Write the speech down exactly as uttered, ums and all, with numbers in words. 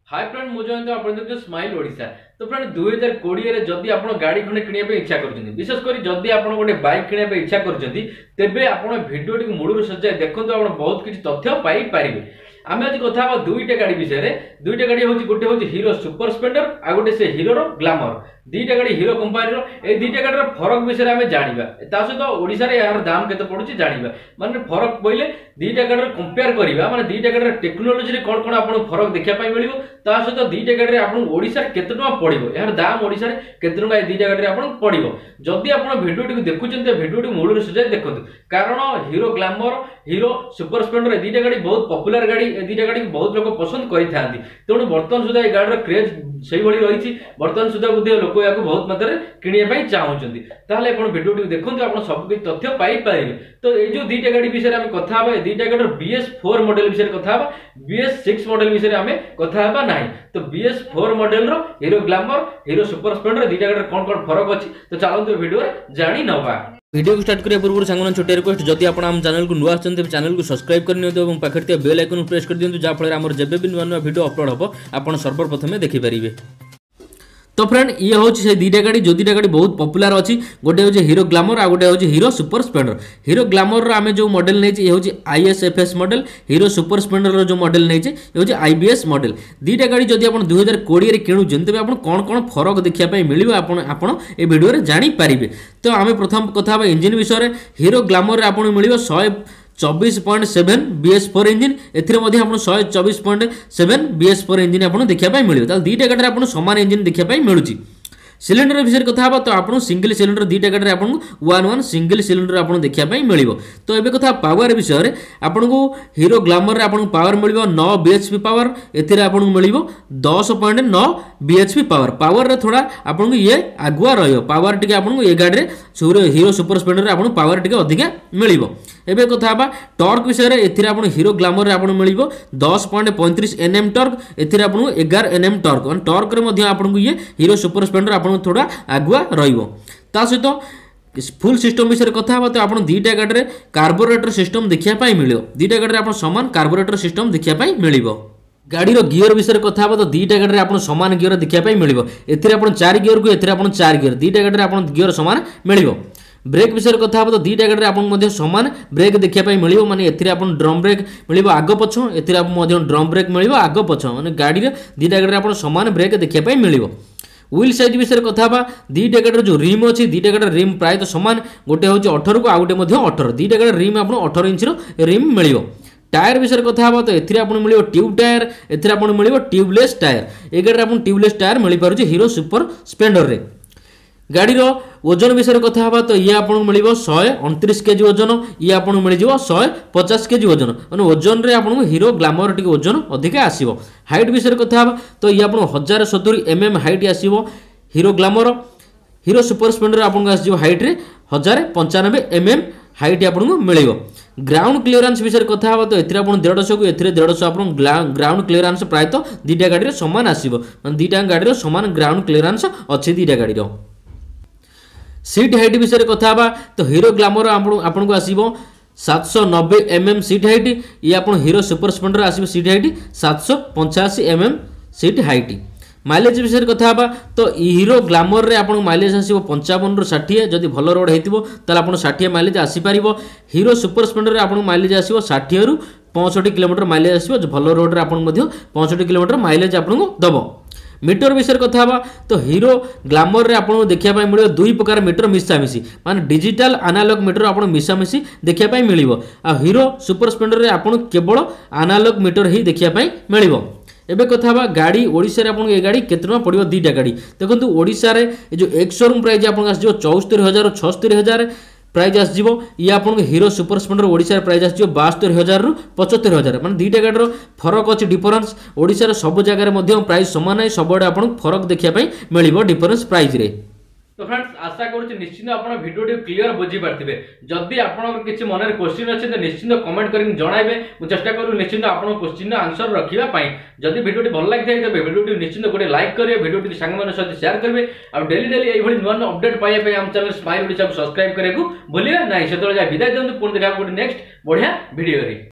Hi friend मुझे तो आप देखते स्माइल ओडिशा। तो फ्रेंड दुई हजार कोड़े जदि आप गाड़ी खंडे किणा इच्छा कर विशेषकर जदि आप गोटे बैक किणा इच्छा कर आप भिडियो टी मूल सजाए देखो आप बहुत किसी तथ्य पाइपर। आम आज कथा दुईटा गाड़ी विषय दुईटा गाड़ी हूँ गोटे हूँ हीरो सुपर स्प्लेंडर आ गोटे से हीरो ग्लामर दीटा गाड़ी हीरो कंपानी दीटा गाड़ी फरक विषय में जाना सहित ओडिशा रे यार दाम केते पड़ुची जानिबा माने फरक पहिले दीटा गाड़ी कंपेयर करिबा माने दीटा गाड़ी टेक्नोलॉजी रे कोन कोन आपन फरक देखिया पाई मिलिबो ता सहित दीटा गाड़ी आपन ओडिशा रे केते टका पड़िबो यार दाम ओडिशा रे केते टका दीटा गाड़ी आपन पड़िबो। जदि आपन वीडियो टी देखुचंते वीडियो टी मूल रे सजाय देखंतु कारण Hero Glamour Hero Super Splendor दीटा गाड़ी बहुत पॉपुलर गाड़ी दीटा गाड़ी बहुत लोग पसंद करिथांती तेणु वर्तमान सुधा ए गाड़ी रे क्रेज सही भली रही वर्तमान सुधा बुद्धि लोक या बहुत मात्रा किणिया चाहूँगी ताहले आपण वीडियो टी देखंतु आपण सब किछ तथ्य पाई पाइबे। तो ए जो दीटा गाड़ी विषय में कथा हबा दीटा गाड़ी बी एस फोर मॉडल विषय कथा हबा बी एस सिक्स मॉडल विषय में कथा हबा नाही। तो बी एस फोर मॉडल रो Hero Glamour Hero Super Splendor दीटा गाड़ी कोन कोन फरक अछि तो चलंतु वीडियो रे जानि नबा। वीडियो को स्टार्ट करिया पूर्व सांगन छोटे रिक्वेस्ट जदि आपण हम चैनल को नुआ आछन चैनल को सब्सक्राइब कर नियंतु एवं पाखरतिया बेल आइकन प्रेस कर दियंतु जा फल हमर जेबे भी नुआ नुआ वीडियो अपलोड हबो आपण सर्वप्रथम देखि परिबे। तो फ्रेंड ये हूँ से दीटा गाड़ी जो दीटा गाड़ी बहुत पॉपुलर अच्छी गोटे हूँ हीरो ग्लैमर आ गोटे हूँ Hero Super Splendor. Hero Glamour आम जो मॉडल नहीं हूँ I S F S model Hero Super Splendor जो मॉडल नहीं हूँ आई बी एस मॉडल दीटा गाड़ी जब आप दुई हजार कोड़े किणुन तेज आप कौन कौन फरक देखा मिले आप भिडियो जानीपारे। तो आम प्रथम कथा इंजिन विषय हीरो ग्लैमर आप मिले शहे चौबीस point seven B S four engine एथेर शहे चौबीस point seven B S four engine आपको देखा मिले दीटा गाड़ी आपको सामान इंजिन देखा मिलूँ। सिलिंडर विषय कथा तो आपको सिंगल सिलिंडर दीटा गाड़ी आपको वन वन सिंगल सिलिंडर आपको देखा मिल। तो ये कथा पावर विषय आपको हीरो ग्लैमर आपको पावर मिल नौ बीएचपी पावर एथेर आपको मिल दस पॉइंट नौ बीएचपी पावर पावर रे थोड़ा आपको ये आगुआ रही पावर टी आपको ये गाड़ी हीरो सुपर स्प्लेंडर आपको पावर टी अधिका मिल। एबे कथा टर्क विषय एथिर आपन हीरो ग्लैमर रे आपन मिलिबो दस पॉइंट पैंतीस एनएम टर्क एथिर आपन ग्यारह एनएम टर्क माने टर्क रे मध्ये आपन ये हीरो सुपर स्प्लेंडर आपन थोड़ा आगुआ रहिबो। ता सहित फुल सिस्टम विषय कथा तो आपन दीटा गाड़ी रे कार्बोरेटर सिस्टम देखिया पाई मिलियो दीटा गाड़ी रे आपन समान कार्बोरेटर सिस्टम देखिया पाई मिलिबो। गाड़ी रो गियर विषय कथा तो दीटा गाड़ी रे आपन समान गियर देखिया पाई मिलिबो एथिर आपन चार गियर को एथिर आपन चार गियर दीटा गाड़ी रे आपन गियर समान मिलिबो। ब्रेक विषय कथा तो दीटा गाड़ी आपको सामान ब्रेक देखा मिले माने एथिर ड्रम ब्रेक मिले आग पछ एथिर ड्रम ब्रेक मिले आग पछ माने गाड़ी दीटा गाड़ी आप सामान ब्रेक देखा मिले। व्हील साइज विषय कथा दीटा गाड़ी जो रिम अच्छी दीटा गाड़ी रिम प्राय तो सामान गोटे हूँ अठर को आउ गोटे अठर दीटा गाड़ी रिम आप अठर इंच रिम मिले। टायर विषय कथा तो एथिर आपको मिले ट्यूब टायर एथिर आपको मिले ट्यूबलेस टायर ए गाड़ी आपको ट्यूबलेस टायर मिल पारे हीरो सुपर स्प्लेंडर रे। गाड़ी रो ओजन विषय कथा तो ये आपको मिले शहे अणतीस केजी ओजन ये आपको मिल शहे पचास केजी ओजन मैंने ओजन रे आपको हीरो ग्लैमर टी ओजन अधिका आसो। हाइट विषय कथा तो ये आपको हजार सतुरी एम एम हाइट आसो Hero Glamour Hero Super Splendor आपको आसो हाइट रे हजार पंचानबे एम एम हाइट आपको मिले। ग्राउंड क्लीयरेंस विषय कथा तो एथिर आपन डेढ़ सौ को एथिर डेढ़ सौ आपन ग्राउंड क्लीयरेंस प्राय तो दीटा गाड़ी रे समान आसीबो माने दीटा गाड़ी रे समान ग्राउंड क्लीयरेंस अछि दीटा गाड़ी रो। सीट हाइट विषय कथा तो हीरो ग्लैमर आपन को आसीबो सात सौ नब्बे एम एम सीट हाइट ये आपन हीरो सुपर स्प्लेंडर आसीबो सीट हाइट सात सौ पचासी M M seat height. Mileage विषय कथा तो हीरो ग्लैमर रे आपन माइलेज आसीबो पंचावन रु साठ जदि भल रोड हेतिबो ताले आपन साठ माइलेज आसी पारिबो। हीरो सुपर स्प्लेंडर रे आपन माइलेज आसीबो साठ रु पैंसठ किलोमीटर माइलेज आसीबो भल रोड रे आपन मध्य पैंसठ किलोमीटर माइलेज आपन दबो। मीटर विषय कथा तो हीरो ग्लैमर रे आपको देखा मिले दुई प्रकार मीटर मिशामिशी माने डिजिटल एनालॉग मीटर आपको मिशामिशी देखा मिले आ हीरो सुपर स्प्लेंडर रे आपको केवल एनालॉग मीटर ही देखा मिले। एबे कथा गाड़ी ओडिशा रे आपको ये गाड़ी केते टका पड़िबो दीटा गाड़ी देखंतु ओडिशा रे जो एक शोरूम प्राइस आपको आसो चौस्तरी हजार छस्तरी हजार प्राइस आसो ये आपको हीरो सुपर स्प्लेंडर ओडिशा रे प्राइस आसो बास्तरी हजार रु पचहत्तर हजार माने दीटा गाड़ी फरक अच्छी डिफरेंस ओडिशा रे सब जगह प्राइस सामान है सब आपको फरक देखा मिले डिफरेंस प्राइस रे। तो फ्रेंड्स आशा करूँ निश्चित आप वीडियो टी क्लीयर बुझी पारे जदि आप किसी मन में क्वेश्चन अच्छे तो निश्चित कमेंट कर जनइबे मुझे चेष्टा करूँ निश्चित आप क्वेश्चन आंसर रखापी जदि वीडियो टी भल लगी था तेज वीडियो टी निश्चित गोटे लाइक करेंगे वीडियो टी सांग सहित शेयर करेंगे और डेली डेली ये नुआ नुआ अपडेट पाइबा आम चैनल स्माइल ओडिशा को सब्सक्राइब करने को भूलिए ना से विदाय दिखाँ पुणी देखा गोटे नेक्स्ट बढ़िया वीडियो रे।